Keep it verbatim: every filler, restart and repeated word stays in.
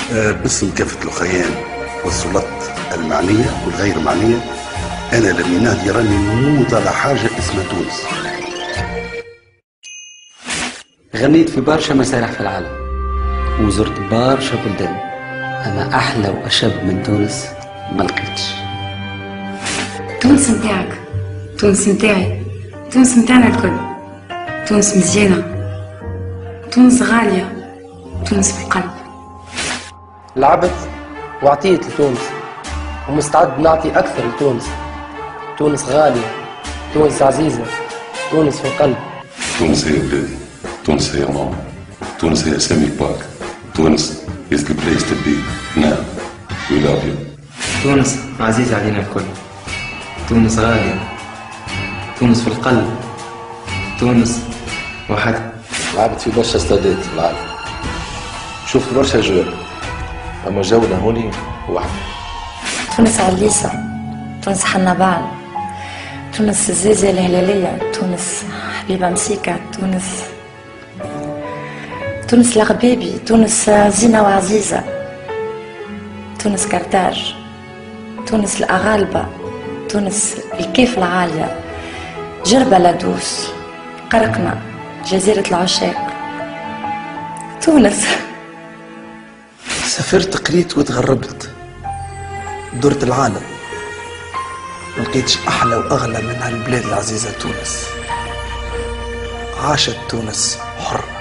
آه باسم كافة الأخيان والسلطات المعنية والغير معنية، أنا لم ينادي راني نموت على حاجة اسمها تونس. غنيت في برشا مسارح في العالم وزرت برشا بلدان، أما أحلى وأشب من تونس ما لقيتش. تونس نتاعك، تونس نتاعي، تونس نتاعنا الكل. تونس مزيانة، تونس غالية، تونس في القلب. لعبت وعطيت لتونس ومستعد نعطي أكثر لتونس. تونس غالية، تونس عزيزة، تونس في القلب. تونس هي بلادي، تونس هي ماما، تونس هي سامي باك، تونس is the place to be now. We love you. تونس عزيزة علينا الكل، تونس غالية، تونس في القلب، تونس وحدها. لعبت في برشا استادات في العالم، شفت برشا جوال، أما جولة هوني وحدة. تونس عليسة، تونس حنبال، تونس الزازة الهلالية، تونس حبيبة مسيكة، تونس تونس الغبابي، تونس زينة وعزيزة، تونس كرتاج، تونس الأغالبة، تونس الكيف العالية، جربة لدوس، قرقنا، جزيرة العشاق، تونس. سافرت قريت وتغربت، درت العالم، ملقيتش أحلى وأغلى من هالبلاد العزيزة تونس. عاشت تونس حرة.